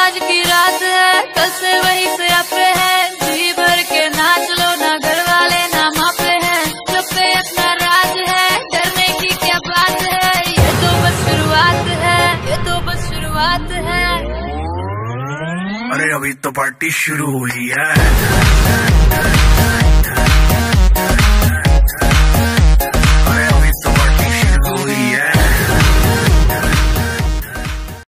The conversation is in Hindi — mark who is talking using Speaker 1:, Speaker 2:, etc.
Speaker 1: आज की रात है, कल से वही से अपे है, जी भर के नाच लो, ना घर वाले ना मापे हैं, सब पे अपना राज है, डरने की क्या बात है, ये तो बस शुरुआत है, ये तो बस शुरुआत है।
Speaker 2: अरे अभी तो पार्टी शुरू हुई है।